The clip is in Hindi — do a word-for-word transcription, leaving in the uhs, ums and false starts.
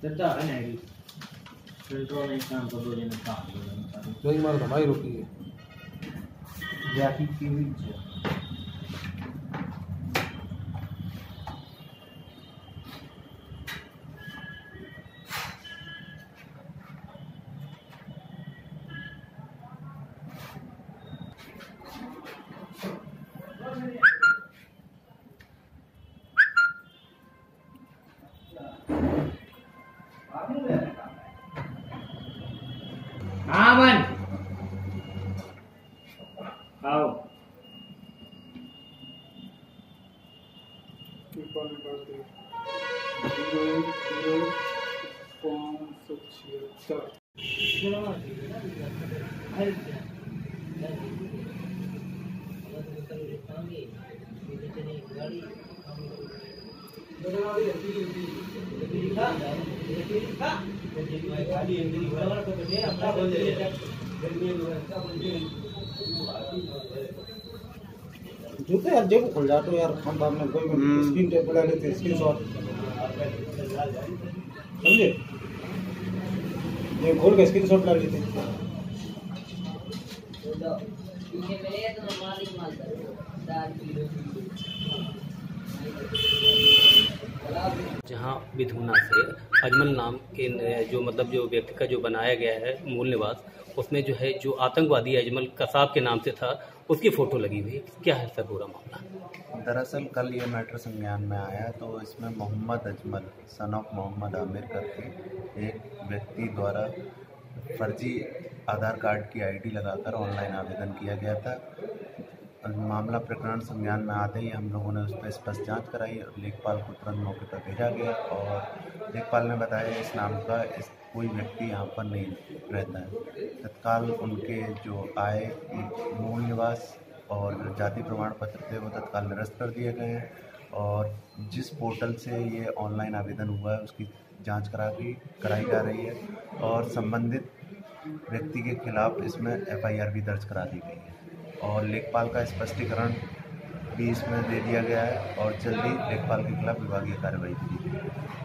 चचा है नहीं फिल्टर नहीं काम कर दो जने काम जो ही मार दवाई रुकी है जाती की हुई है हाँ बन आओ जूते यार जेब खुल जाते यार हम बाप में कोई स्क्रीन टेप बना लेते स्क्रीन शॉट समझे ये खोल के स्क्रीन शॉट ला लेते जहां विधुना से अजमल नाम के जो मतलब जो व्यक्ति का जो बनाया गया है मूल निवास, उसमें जो है जो आतंकवादी अजमल कसाब के नाम से था उसकी फ़ोटो लगी हुई। क्या है सर पूरा मामला? दरअसल कल ये मैटर संज्ञान में आया तो इसमें मोहम्मद अजमल सन ऑफ मोहम्मद आमिर करके एक व्यक्ति द्वारा फर्जी आधार कार्ड की आईडी लगाकर ऑनलाइन आवेदन किया गया था। मामला प्रकरण संज्ञान में आते ही हम लोगों ने उस पर स्पष्ट जाँच कराई और लेखपाल को तुरंत मौके पर भेजा गया और लेखपाल ने बताया इस नाम का इस कोई व्यक्ति यहाँ पर नहीं रहता है। तत्काल उनके जो आय मूल निवास और जाति प्रमाण पत्र थे वो तत्काल निरस्त कर दिए गए हैं और जिस पोर्टल से ये ऑनलाइन आवेदन हुआ है उसकी जांच करा की कराई जा रही है और संबंधित व्यक्ति के खिलाफ इसमें एफ आई आर भी दर्ज करा दी गई है और लेखपाल का स्पष्टीकरण भी इसमें दे दिया गया है और जल्दी लेखपाल के खिलाफ विभागीय कार्रवाई की जाएगी।